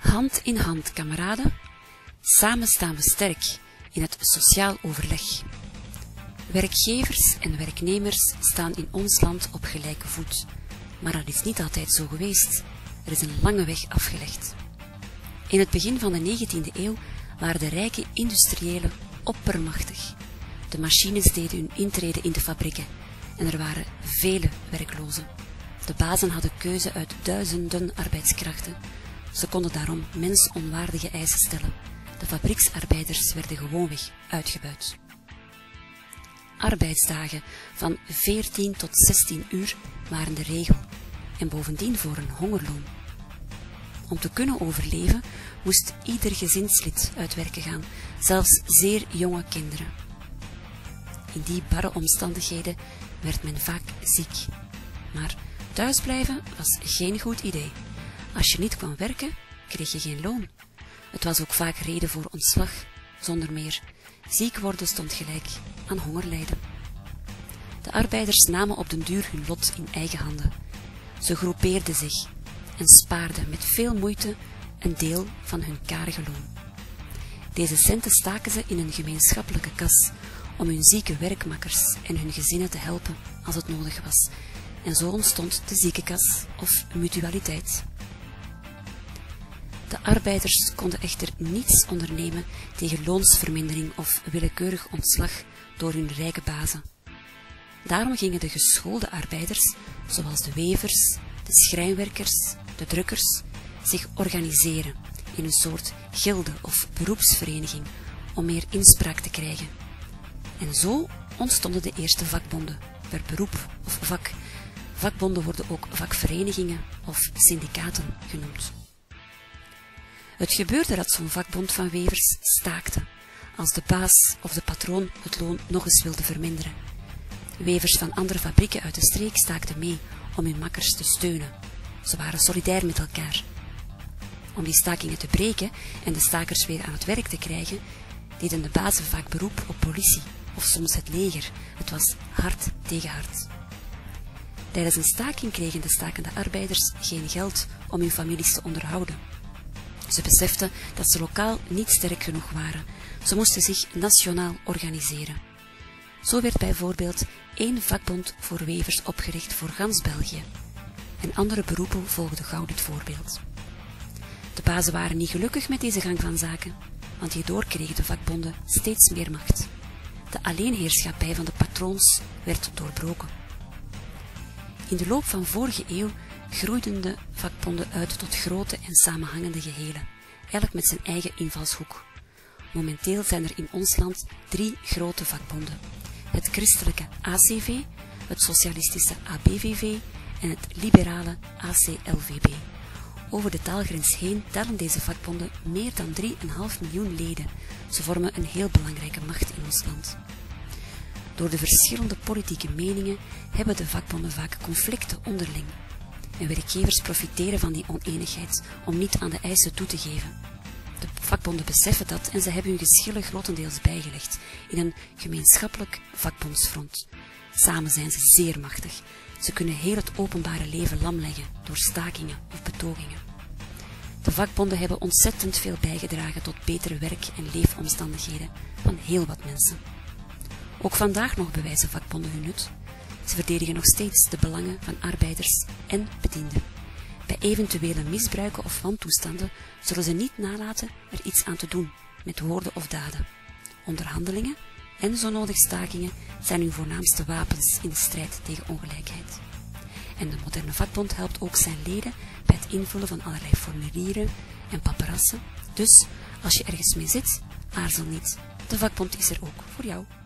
Hand in hand, kameraden. Samen staan we sterk in het sociaal overleg. Werkgevers en werknemers staan in ons land op gelijke voet. Maar dat is niet altijd zo geweest. Er is een lange weg afgelegd. In het begin van de 19e eeuw waren de rijke industriëlen oppermachtig. De machines deden hun intrede in de fabrieken en er waren vele werklozen. De bazen hadden keuze uit duizenden arbeidskrachten. Ze konden daarom mensonwaardige eisen stellen. De fabrieksarbeiders werden gewoonweg uitgebuit. Arbeidsdagen van 14 tot 16 uur waren de regel en bovendien voor een hongerloon. Om te kunnen overleven moest ieder gezinslid uit werken gaan, zelfs zeer jonge kinderen. In die barre omstandigheden werd men vaak ziek. Maar thuisblijven was geen goed idee. Als je niet kwam werken, kreeg je geen loon. Het was ook vaak reden voor ontslag, zonder meer. Ziek worden stond gelijk aan hongerlijden. De arbeiders namen op den duur hun lot in eigen handen. Ze groepeerden zich en spaarden met veel moeite een deel van hun karige loon. Deze centen staken ze in een gemeenschappelijke kas om hun zieke werkmakkers en hun gezinnen te helpen als het nodig was. En zo ontstond de ziekenkas of mutualiteit. De arbeiders konden echter niets ondernemen tegen loonsvermindering of willekeurig ontslag door hun rijke bazen. Daarom gingen de geschoolde arbeiders, zoals de wevers, de schrijnwerkers, de drukkers, zich organiseren in een soort gilde of beroepsvereniging om meer inspraak te krijgen. En zo ontstonden de eerste vakbonden, per beroep of vak. Vakbonden worden ook vakverenigingen of syndicaten genoemd. Het gebeurde dat zo'n vakbond van wevers staakte, als de baas of de patroon het loon nog eens wilde verminderen. Wevers van andere fabrieken uit de streek staakten mee om hun makkers te steunen. Ze waren solidair met elkaar. Om die stakingen te breken en de stakers weer aan het werk te krijgen, deden de bazen vaak beroep op politie of soms het leger. Het was hard tegen hard. Tijdens een staking kregen de stakende arbeiders geen geld om hun families te onderhouden. Ze beseften dat ze lokaal niet sterk genoeg waren. Ze moesten zich nationaal organiseren. Zo werd bijvoorbeeld één vakbond voor wevers opgericht voor gans België. En andere beroepen volgden gauw dit voorbeeld. De bazen waren niet gelukkig met deze gang van zaken, want hierdoor kregen de vakbonden steeds meer macht. De alleenheerschappij van de patroons werd doorbroken. In de loop van vorige eeuw groeiden de vakbonden uit tot grote en samenhangende gehelen, elk met zijn eigen invalshoek. Momenteel zijn er in ons land 3 grote vakbonden: het christelijke ACV, het socialistische ABVV en het liberale ACLVB. Over de taalgrens heen tellen deze vakbonden meer dan 3,5 miljoen leden. Ze vormen een heel belangrijke macht in ons land. Door de verschillende politieke meningen hebben de vakbonden vaak conflicten onderling. En werkgevers profiteren van die oneenigheid om niet aan de eisen toe te geven. De vakbonden beseffen dat en ze hebben hun geschillen grotendeels bijgelegd in een gemeenschappelijk vakbondsfront. Samen zijn ze zeer machtig. Ze kunnen heel het openbare leven lamleggen door stakingen of betogingen. De vakbonden hebben ontzettend veel bijgedragen tot betere werk- en leefomstandigheden van heel wat mensen. Ook vandaag nog bewijzen vakbonden hun nut. Ze verdedigen nog steeds de belangen van arbeiders en bedienden. Bij eventuele misbruiken of wantoestanden zullen ze niet nalaten er iets aan te doen, met woorden of daden. Onderhandelingen en zo nodig stakingen zijn hun voornaamste wapens in de strijd tegen ongelijkheid. En de moderne vakbond helpt ook zijn leden bij het invullen van allerlei formulieren en paparassen. Dus, als je ergens mee zit, aarzel niet. De vakbond is er ook voor jou.